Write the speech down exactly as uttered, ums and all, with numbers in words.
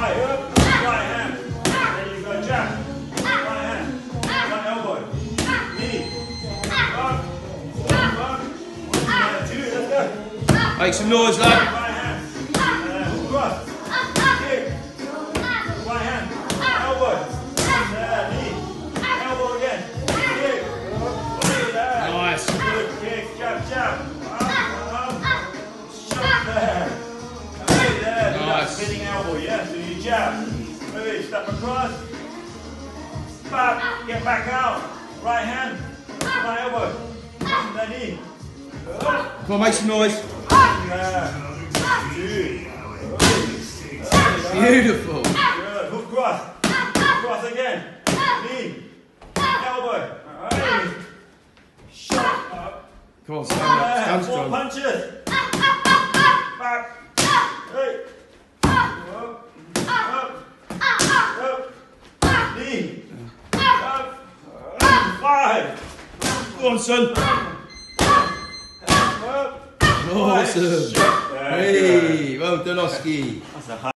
Right, up, right hand. There you go, jab. Right hand, right elbow. Knee. Up, up. Yeah, two, let's go. Make some noise, lad. Right hand. Uh, hook cross. Kick. Right hand. Elbow. There, knee. Elbow again. Kick. There. Nice. Good kick. Jab, jab. Up, up. Shot there. Hey, there. Do that Nice. spinning elbow, yeah? So you jab. Maybe step across. Back. Get back out. Right hand. Right elbow. That knee. Up. Come on, make some noise. Yeah. Two. Beautiful. Good. Hook cross. Hook cross again. Knee. Elbow. Alright. Shot up. Come on, stand up. Yeah. Stand Four strong. punches. Back. Hey. Up. Up. Up. Knee. Up. Five. Go on, son. Up. Awesome. There you go. Hey, well done, Oski. That's a